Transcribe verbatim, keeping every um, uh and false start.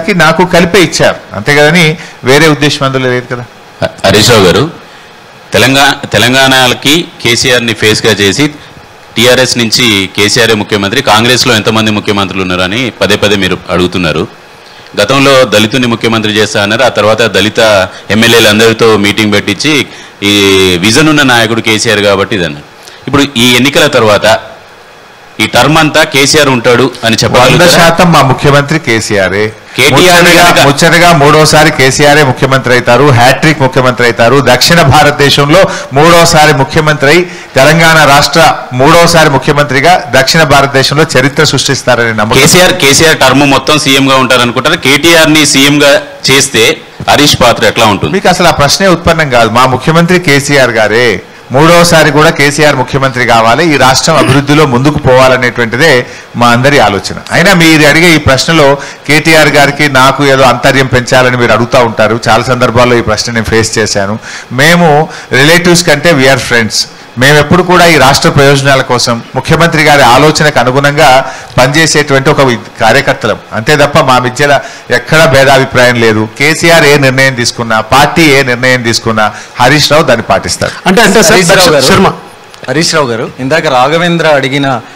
గారికి నాకు కలిపే ఇచ్చారు అంతే కదని వేరే ఉద్దేశం అందులో లేదు కదా. హరీష్ రావు గారు, తెలంగాణ తెలంగాణకి కేసీఆర్ని ఫేస్గా చేసి టీఆర్ఎస్ నుంచి కేసీఆర్ ముఖ్యమంత్రి, కాంగ్రెస్లో ఎంతమంది ముఖ్యమంత్రులు ఉన్నారని పదే పదే మీరు అడుగుతున్నారు. గతంలో దళితుని ముఖ్యమంత్రి చేస్తా అన్నారు. ఆ తర్వాత దళిత ఎమ్మెల్యేలు అందరితో మీటింగ్ పెట్టించి ఈ విజన్ ఉన్న నాయకుడు కేసీఆర్ కాబట్టి ఇదన్నారు. ఇప్పుడు ఈ ఎన్నికల తర్వాత ఈ టర్మ్ అంతా కేసీఆర్ ఉంటాడు అని చెప్పాలి. వంద శాతం మా ముఖ్యమంత్రి కేసీఆరే. కేటీఆర్ ముచ్చటగా మూడోసారి కేసీఆరే ముఖ్యమంత్రి అవుతారు, హ్యాట్రిక్ ముఖ్యమంత్రి అవుతారు. దక్షిణ భారతదేశంలో మూడోసారి ముఖ్యమంత్రి అయి తెలంగాణ రాష్ట్ర మూడోసారి ముఖ్యమంత్రిగా దక్షిణ భారతదేశంలో చరిత్ర సృష్టిస్తారని నమ్మకం. కేసీఆర్ కేసీఆర్ టర్మ్ మొత్తం సీఎం గా ఉంటారు అనుకుంటారు. కేటీఆర్ ని సీఎం గా చేస్తే హరీష్ పాత్ర ఎట్లా ఉంటుంది? మీకు అసలు ఆ ప్రశ్నే ఉత్పన్నం కాదు. మా ముఖ్యమంత్రి కేసీఆర్ గారే, మూడోసారి కూడా కేసీఆర్ ముఖ్యమంత్రి కావాలి, ఈ రాష్ట్రం అభివృద్ధిలో ముందుకు పోవాలనేటువంటిదే మా అందరి ఆలోచన. అయినా మీరు అడిగే ఈ ప్రశ్నలో కేటీఆర్ గారికి నాకు ఏదో అంతర్యం పెంచాలని మీరు అడుగుతూ ఉంటారు. చాలా సందర్భాల్లో ఈ ప్రశ్న నేను ఫేస్ చేశాను. మేము రిలేటివ్స్ కంటే వీఆర్ ఫ్రెండ్స్. మేము ఎప్పుడు కూడా ఈ రాష్ట్ర ప్రయోజనాల కోసం ముఖ్యమంత్రి గారి ఆలోచనకు అనుగుణంగా పనిచేసేటువంటి ఒక కార్యకర్తలం అంతే తప్ప మా మధ్యలో ఎక్కడా భేదాభిప్రాయం లేదు. కేసీఆర్ ఏ నిర్ణయం తీసుకున్నా, పార్టీ ఏ నిర్ణయం తీసుకున్నా హరీష్ రావు దాన్ని పాటిస్తారు. అంటే అంటే హరీష్ రావు గారు ఇందాక రాఘవేంద్ర అడిగిన